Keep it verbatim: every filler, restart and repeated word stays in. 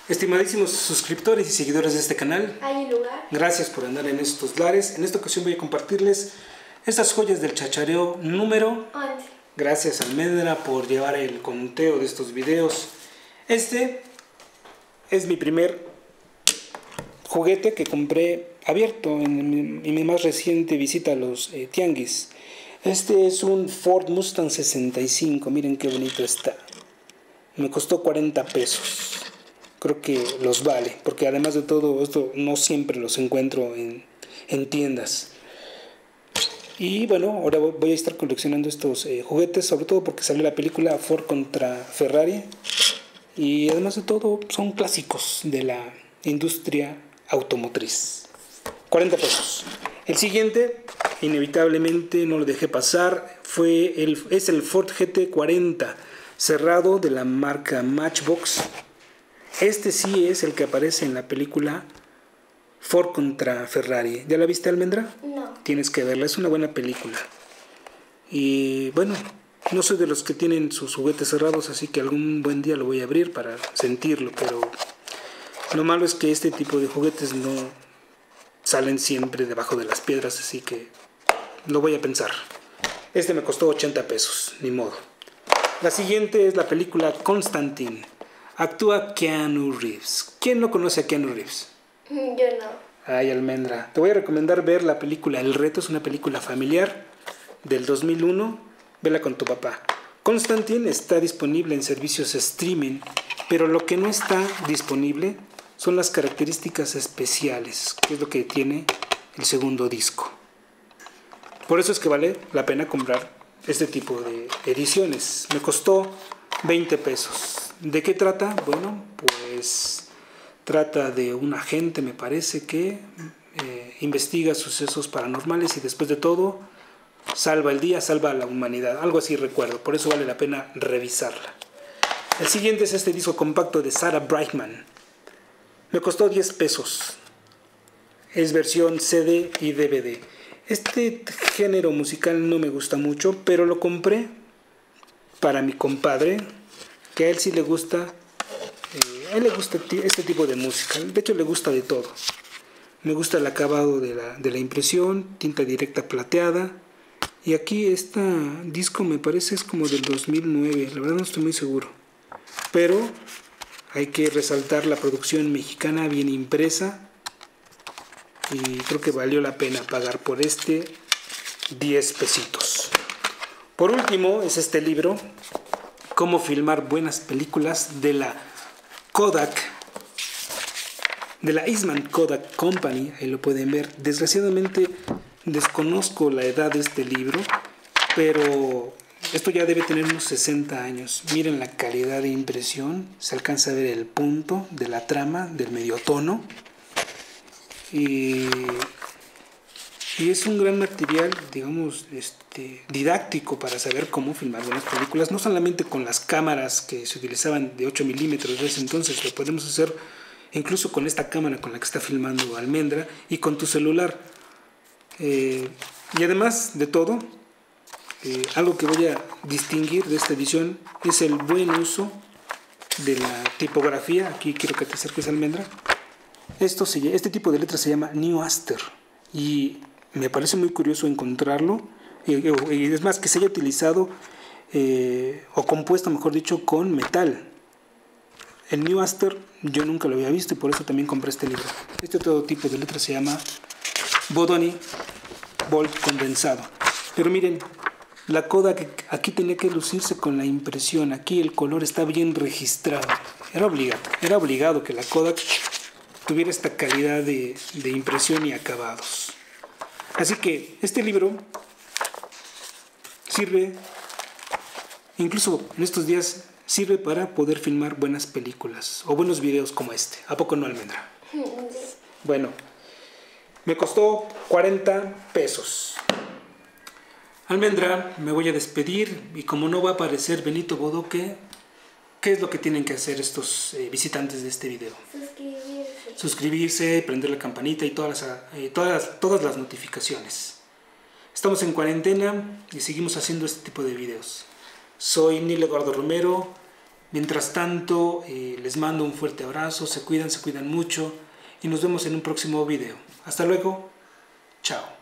Estimadísimos suscriptores y seguidores de este canal, hay un lugar. Gracias por andar en estos lares. En esta ocasión voy a compartirles estas joyas del chachareo número once. Gracias Almendra por llevar el conteo de estos videos. Este es mi primer juguete que compré abierto en mi, en mi más reciente visita a los eh, tianguis. Este es un Ford Mustang sesenta y cinco, miren qué bonito está. Me costó cuarenta pesos. Creo que los vale, porque además de todo esto no siempre los encuentro en, en tiendas. Y bueno, ahora voy a estar coleccionando estos eh, juguetes, sobre todo porque salió la película Ford contra Ferrari. Y además de todo son clásicos de la industria automotriz. cuarenta pesos. El siguiente, inevitablemente no lo dejé pasar, fue el, es el Ford G T cuarenta cerrado de la marca Matchbox. Este sí es el que aparece en la película Ford contra Ferrari. ¿Ya la viste, Almendra? No. Tienes que verla, es una buena película. Y bueno, no soy de los que tienen sus juguetes cerrados, así que algún buen día lo voy a abrir para sentirlo, pero lo malo es que este tipo de juguetes no salen siempre debajo de las piedras, así que lo voy a pensar. Este me costó ochenta pesos, ni modo. La siguiente es la película Constantine. Actúa Keanu Reeves. ¿Quién no conoce a Keanu Reeves? Yo no. Ay, Almendra. Te voy a recomendar ver la película El Reto. Es una película familiar del dos mil uno. Vela con tu papá. Constantine está disponible en servicios streaming, pero lo que no está disponible son las características especiales, que es lo que tiene el segundo disco. Por eso es que vale la pena comprar este tipo de ediciones. Me costó veinte pesos. ¿De qué trata? Bueno, pues trata de un agente, me parece, que eh, investiga sucesos paranormales y después de todo salva el día, salva a la humanidad. Algo así recuerdo, por eso vale la pena revisarla. El siguiente es este disco compacto de Sarah Brightman. Me costó diez pesos. Es versión C D y D V D. Este género musical no me gusta mucho, pero lo compré para mi compadre, que a él sí le gusta, eh, a él le gusta este tipo de música. De hecho le gusta de todo. Me gusta el acabado de la, de la impresión, tinta directa plateada. Y aquí este disco me parece es como del dos mil nueve, la verdad no estoy muy seguro. Pero hay que resaltar la producción mexicana bien impresa. Y creo que valió la pena pagar por este diez pesitos. Por último es este libro, Cómo filmar buenas películas, de la Kodak, de la Eastman Kodak Company. Ahí lo pueden ver. Desgraciadamente desconozco la edad de este libro, pero esto ya debe tener unos sesenta años. Miren la calidad de impresión, se alcanza a ver el punto de la trama, del medio tono. Y, y es un gran material, digamos, este, didáctico para saber cómo filmar buenas películas, no solamente con las cámaras que se utilizaban de ocho milímetros de ese entonces, lo podemos hacer incluso con esta cámara con la que está filmando Almendra y con tu celular. Eh, y además de todo, eh, algo que voy a distinguir de esta edición es el buen uso de la tipografía. Aquí quiero que te acerques, Almendra. Esto se, este tipo de letra se llama New Aster y me parece muy curioso encontrarlo, y, y es más que se haya utilizado eh, o compuesto, mejor dicho, con metal. El New Aster yo nunca lo había visto y por eso también compré este libro. Este otro tipo de letra se llama Bodoni Bold condensado. Pero miren, la Kodak aquí tenía que lucirse con la impresión. Aquí el color está bien registrado. Era obligado, era obligado que la Kodak tuviera esta calidad de, de impresión y acabados. Así que este libro sirve, incluso en estos días, sirve para poder filmar buenas películas o buenos videos como este. ¿A poco no, Almendra? Bueno, me costó cuarenta pesos. Almendra, me voy a despedir y como no va a aparecer Benito Bodoque, ¿qué es lo que tienen que hacer estos eh, visitantes de este video? Suscribirse. Suscribirse, prender la campanita y todas las, eh, todas, las, todas las notificaciones. Estamos en cuarentena y seguimos haciendo este tipo de videos. Soy Nilo Eduardo Romero Mientras tanto, eh, les mando un fuerte abrazo, se cuidan, se cuidan mucho y nos vemos en un próximo video. Hasta luego, chao.